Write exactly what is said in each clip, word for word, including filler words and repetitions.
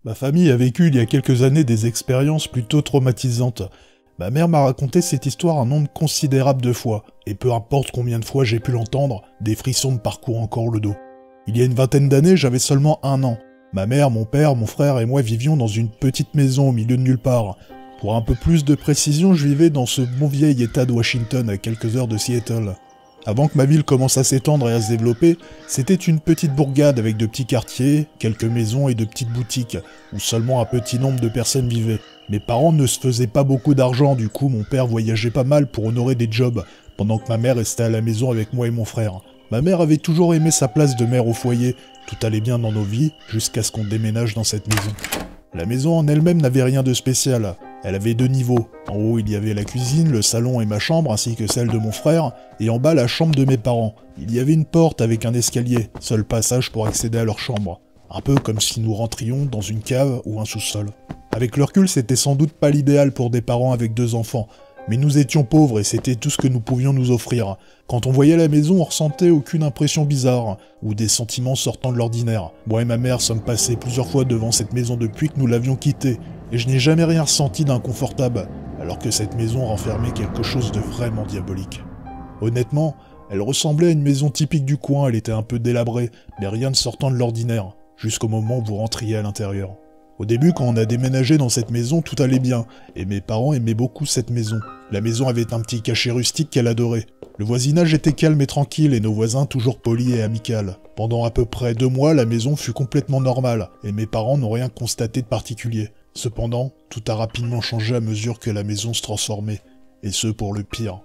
Ma famille a vécu il y a quelques années des expériences plutôt traumatisantes. Ma mère m'a raconté cette histoire un nombre considérable de fois, et peu importe combien de fois j'ai pu l'entendre, des frissons me parcourent encore le dos. Il y a une vingtaine d'années, j'avais seulement un an. Ma mère, mon père, mon frère et moi vivions dans une petite maison au milieu de nulle part. Pour un peu plus de précision, je vivais dans ce bon vieil état de Washington à quelques heures de Seattle. Avant que ma ville commence à s'étendre et à se développer, c'était une petite bourgade avec de petits quartiers, quelques maisons et de petites boutiques, où seulement un petit nombre de personnes vivaient. Mes parents ne se faisaient pas beaucoup d'argent, du coup mon père voyageait pas mal pour honorer des jobs, pendant que ma mère restait à la maison avec moi et mon frère. Ma mère avait toujours aimé sa place de mère au foyer, tout allait bien dans nos vies, jusqu'à ce qu'on déménage dans cette maison. La maison en elle-même n'avait rien de spécial. Elle avait deux niveaux. En haut, il y avait la cuisine, le salon et ma chambre, ainsi que celle de mon frère, et en bas, la chambre de mes parents. Il y avait une porte avec un escalier, seul passage pour accéder à leur chambre. Un peu comme si nous rentrions dans une cave ou un sous-sol. Avec le recul, c'était sans doute pas l'idéal pour des parents avec deux enfants, mais nous étions pauvres et c'était tout ce que nous pouvions nous offrir. Quand on voyait la maison, on ressentait aucune impression bizarre, ou des sentiments sortant de l'ordinaire. Moi et ma mère sommes passés plusieurs fois devant cette maison depuis que nous l'avions quittée, et je n'ai jamais rien ressenti d'inconfortable, alors que cette maison renfermait quelque chose de vraiment diabolique. Honnêtement, elle ressemblait à une maison typique du coin, elle était un peu délabrée, mais rien de sortant de l'ordinaire, jusqu'au moment où vous rentriez à l'intérieur. Au début, quand on a déménagé dans cette maison, tout allait bien, et mes parents aimaient beaucoup cette maison. La maison avait un petit cachet rustique qu'elle adorait. Le voisinage était calme et tranquille, et nos voisins toujours polis et amicaux. Pendant à peu près deux mois, la maison fut complètement normale, et mes parents n'ont rien constaté de particulier. Cependant, tout a rapidement changé à mesure que la maison se transformait, et ce pour le pire.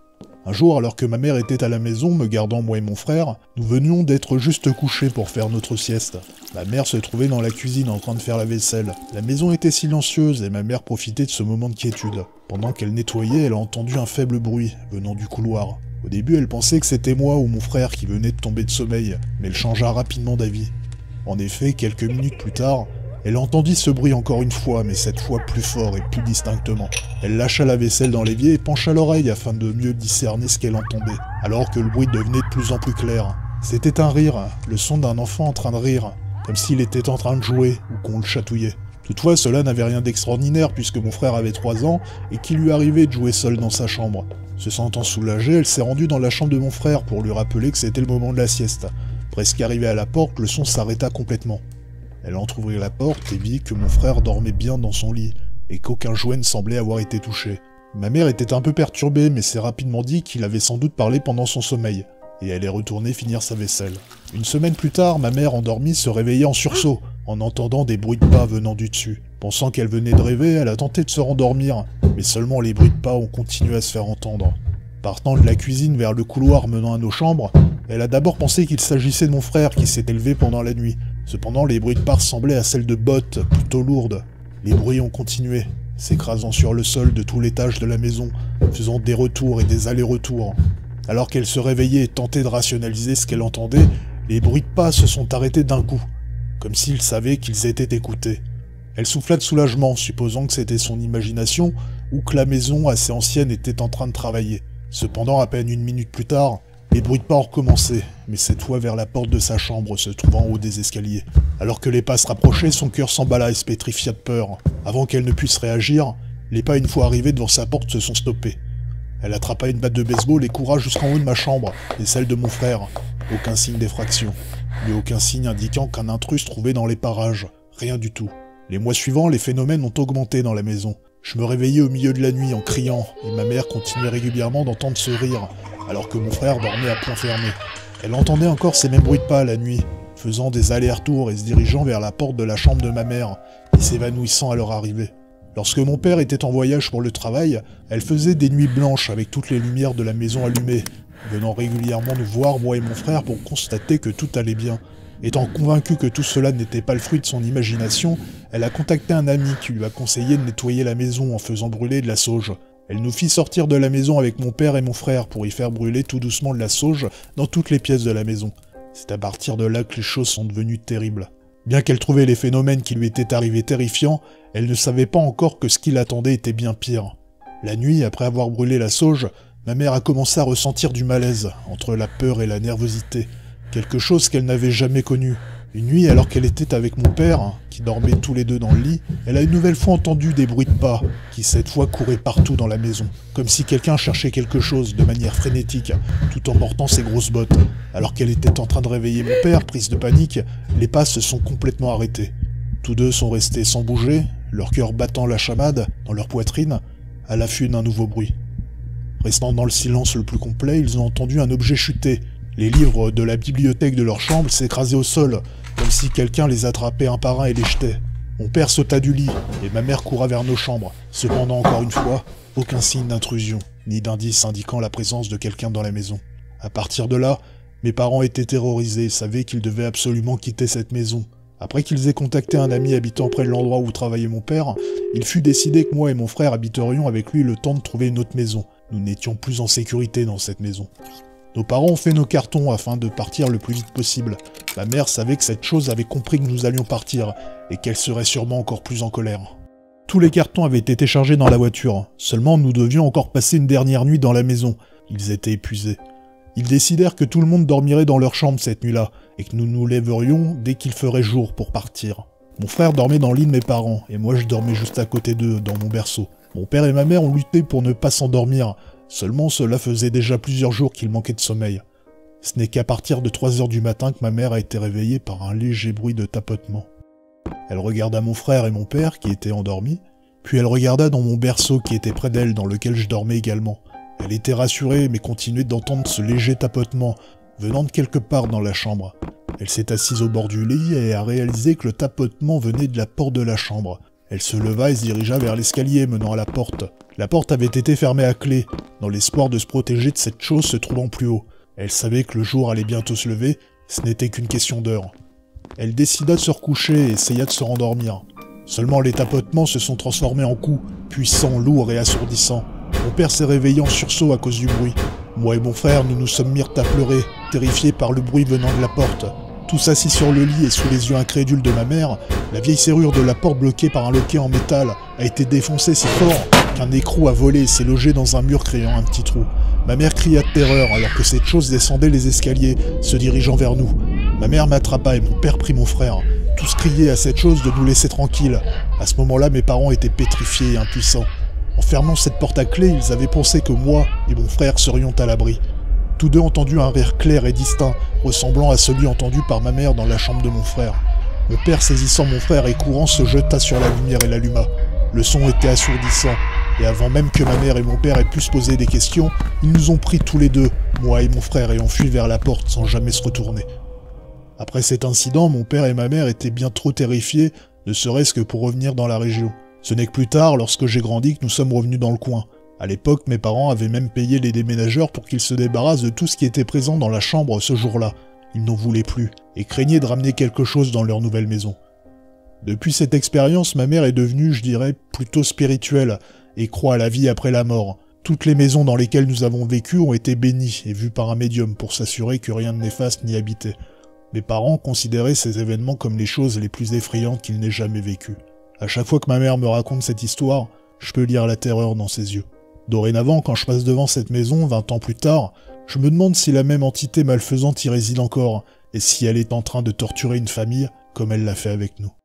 Un jour, alors que ma mère était à la maison, me gardant moi et mon frère, nous venions d'être juste couchés pour faire notre sieste. Ma mère se trouvait dans la cuisine en train de faire la vaisselle. La maison était silencieuse et ma mère profitait de ce moment de quiétude. Pendant qu'elle nettoyait, elle a entendu un faible bruit venant du couloir. Au début, elle pensait que c'était moi ou mon frère qui venait de tomber de sommeil, mais elle changea rapidement d'avis. En effet, quelques minutes plus tard, elle entendit ce bruit encore une fois, mais cette fois plus fort et plus distinctement. Elle lâcha la vaisselle dans l'évier et pencha l'oreille afin de mieux discerner ce qu'elle entendait, alors que le bruit devenait de plus en plus clair. C'était un rire, le son d'un enfant en train de rire, comme s'il était en train de jouer ou qu'on le chatouillait. Toutefois, cela n'avait rien d'extraordinaire puisque mon frère avait trois ans et qu'il lui arrivait de jouer seul dans sa chambre. Se sentant soulagée, elle s'est rendue dans la chambre de mon frère pour lui rappeler que c'était le moment de la sieste. Presque arrivée à la porte, le son s'arrêta complètement. Elle entrouvrit la porte et vit que mon frère dormait bien dans son lit, et qu'aucun jouet ne semblait avoir été touché. Ma mère était un peu perturbée, mais s'est rapidement dit qu'il avait sans doute parlé pendant son sommeil, et elle est retournée finir sa vaisselle. Une semaine plus tard, ma mère endormie se réveillait en sursaut, en entendant des bruits de pas venant du dessus. Pensant qu'elle venait de rêver, elle a tenté de se rendormir, mais seulement les bruits de pas ont continué à se faire entendre. Partant de la cuisine vers le couloir menant à nos chambres, elle a d'abord pensé qu'il s'agissait de mon frère qui s'était levé pendant la nuit. Cependant, les bruits de pas ressemblaient à celles de bottes, plutôt lourdes. Les bruits ont continué, s'écrasant sur le sol de tout l'étage de la maison, faisant des retours et des allers-retours. Alors qu'elle se réveillait et tentait de rationaliser ce qu'elle entendait, les bruits de pas se sont arrêtés d'un coup, comme s'ils savaient qu'ils étaient écoutés. Elle souffla de soulagement, supposant que c'était son imagination, ou que la maison, assez ancienne, était en train de travailler. Cependant, à peine une minute plus tard, les bruits de pas ont recommencé, mais cette fois vers la porte de sa chambre, se trouvant en haut des escaliers. Alors que les pas se rapprochaient, son cœur s'emballa et se pétrifia de peur. Avant qu'elle ne puisse réagir, les pas une fois arrivés devant sa porte se sont stoppés. Elle attrapa une batte de baseball et courra jusqu'en haut de ma chambre, et celle de mon frère. Aucun signe d'effraction, mais aucun signe indiquant qu'un intrus se trouvait dans les parages. Rien du tout. Les mois suivants, les phénomènes ont augmenté dans la maison. Je me réveillais au milieu de la nuit en criant, et ma mère continuait régulièrement d'entendre ce rire, alors que mon frère dormait à point fermé. Elle entendait encore ces mêmes bruits de pas la nuit, faisant des allers-retours et se dirigeant vers la porte de la chambre de ma mère, et s'évanouissant à leur arrivée. Lorsque mon père était en voyage pour le travail, elle faisait des nuits blanches avec toutes les lumières de la maison allumées, venant régulièrement nous voir, moi et mon frère, pour constater que tout allait bien. Étant convaincue que tout cela n'était pas le fruit de son imagination, elle a contacté un ami qui lui a conseillé de nettoyer la maison en faisant brûler de la sauge. Elle nous fit sortir de la maison avec mon père et mon frère pour y faire brûler tout doucement de la sauge dans toutes les pièces de la maison. C'est à partir de là que les choses sont devenues terribles. Bien qu'elle trouvait les phénomènes qui lui étaient arrivés terrifiants, elle ne savait pas encore que ce qui l'attendait était bien pire. La nuit, après avoir brûlé la sauge, ma mère a commencé à ressentir du malaise, entre la peur et la nervosité. Quelque chose qu'elle n'avait jamais connu. Une nuit, alors qu'elle était avec mon père, qui dormait tous les deux dans le lit, elle a une nouvelle fois entendu des bruits de pas, qui cette fois couraient partout dans la maison, comme si quelqu'un cherchait quelque chose de manière frénétique, tout en portant ses grosses bottes. Alors qu'elle était en train de réveiller mon père, prise de panique, les pas se sont complètement arrêtés. Tous deux sont restés sans bouger, leur cœur battant la chamade dans leur poitrine, à l'affût d'un nouveau bruit. Restant dans le silence le plus complet, ils ont entendu un objet chuter. Les livres de la bibliothèque de leur chambre s'écrasaient au sol, comme si quelqu'un les attrapait un par un et les jetait. Mon père sauta du lit, et ma mère coura vers nos chambres. Cependant, encore une fois, aucun signe d'intrusion, ni d'indice indiquant la présence de quelqu'un dans la maison. À partir de là, mes parents étaient terrorisés et savaient qu'ils devaient absolument quitter cette maison. Après qu'ils aient contacté un ami habitant près de l'endroit où travaillait mon père, il fut décidé que moi et mon frère habiterions avec lui le temps de trouver une autre maison. Nous n'étions plus en sécurité dans cette maison. Nos parents ont fait nos cartons afin de partir le plus vite possible. Ma mère savait que cette chose avait compris que nous allions partir, et qu'elle serait sûrement encore plus en colère. Tous les cartons avaient été chargés dans la voiture, seulement nous devions encore passer une dernière nuit dans la maison. Ils étaient épuisés. Ils décidèrent que tout le monde dormirait dans leur chambre cette nuit-là, et que nous nous lèverions dès qu'il ferait jour pour partir. Mon frère dormait dans le lit de mes parents, et moi je dormais juste à côté d'eux, dans mon berceau. Mon père et ma mère ont lutté pour ne pas s'endormir, seulement cela faisait déjà plusieurs jours qu'ils manquaient de sommeil. Ce n'est qu'à partir de trois heures du matin que ma mère a été réveillée par un léger bruit de tapotement. Elle regarda mon frère et mon père qui étaient endormis, puis elle regarda dans mon berceau qui était près d'elle dans lequel je dormais également. Elle était rassurée mais continuait d'entendre ce léger tapotement venant de quelque part dans la chambre. Elle s'est assise au bord du lit et a réalisé que le tapotement venait de la porte de la chambre. Elle se leva et se dirigea vers l'escalier menant à la porte. La porte avait été fermée à clé, dans l'espoir de se protéger de cette chose se trouvant plus haut. Elle savait que le jour allait bientôt se lever, ce n'était qu'une question d'heure. Elle décida de se recoucher et essaya de se rendormir. Seulement les tapotements se sont transformés en coups, puissants, lourds et assourdissants. Mon père s'est réveillé en sursaut à cause du bruit. Moi et mon frère, nous nous sommes mis à pleurer, terrifiés par le bruit venant de la porte. Tous assis sur le lit et sous les yeux incrédules de ma mère, la vieille serrure de la porte bloquée par un loquet en métal a été défoncée si fort qu'un écrou a volé et s'est logé dans un mur créant un petit trou. Ma mère cria de terreur alors que cette chose descendait les escaliers, se dirigeant vers nous. Ma mère m'attrapa et mon père prit mon frère. Tous criaient à cette chose de nous laisser tranquilles. À ce moment-là, mes parents étaient pétrifiés et impuissants. En fermant cette porte à clé, ils avaient pensé que moi et mon frère serions à l'abri. Tous deux ont entendu un rire clair et distinct, ressemblant à celui entendu par ma mère dans la chambre de mon frère. Mon père, saisissant mon frère et courant, se jeta sur la lumière et l'alluma. Le son était assourdissant, et avant même que ma mère et mon père aient pu se poser des questions, ils nous ont pris tous les deux, moi et mon frère, et ont fui vers la porte sans jamais se retourner. Après cet incident, mon père et ma mère étaient bien trop terrifiés, ne serait-ce que pour revenir dans la région. Ce n'est que plus tard, lorsque j'ai grandi, que nous sommes revenus dans le coin. À l'époque, mes parents avaient même payé les déménageurs pour qu'ils se débarrassent de tout ce qui était présent dans la chambre ce jour-là. Ils n'en voulaient plus, et craignaient de ramener quelque chose dans leur nouvelle maison. Depuis cette expérience, ma mère est devenue, je dirais, plutôt spirituelle, et croit à la vie après la mort. Toutes les maisons dans lesquelles nous avons vécu ont été bénies et vues par un médium pour s'assurer que rien de néfaste n'y habitait. Mes parents considéraient ces événements comme les choses les plus effrayantes qu'ils n'aient jamais vécues. À chaque fois que ma mère me raconte cette histoire, je peux lire la terreur dans ses yeux. Dorénavant, quand je passe devant cette maison, vingt ans plus tard, je me demande si la même entité malfaisante y réside encore, et si elle est en train de torturer une famille comme elle l'a fait avec nous.